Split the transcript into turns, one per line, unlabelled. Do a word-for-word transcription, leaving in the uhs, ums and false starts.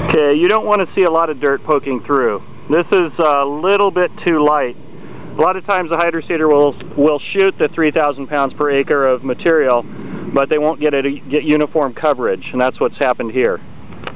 Okay, you don't want to see a lot of dirt poking through. This is a little bit too light. A lot of times the hydro seeder will will shoot the three thousand pounds per acre of material, but they won't get it get uniform coverage, and that's what's happened here.